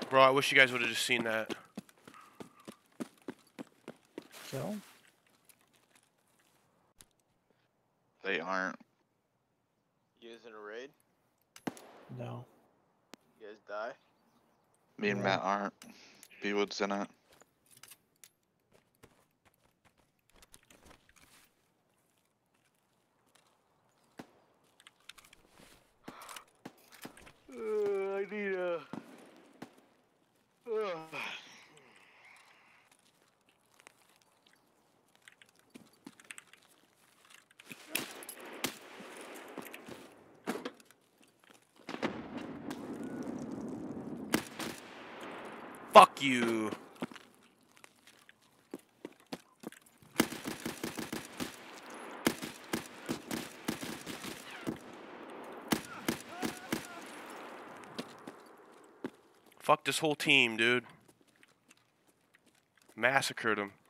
Bro, I wish you guys would have just seen that. Kill? They aren't. You guys in a raid? No. You guys die? Me and No. Matt aren't. B-Wood's in it. I need a... Fuck you. Fuck this whole team, dude. Massacred them.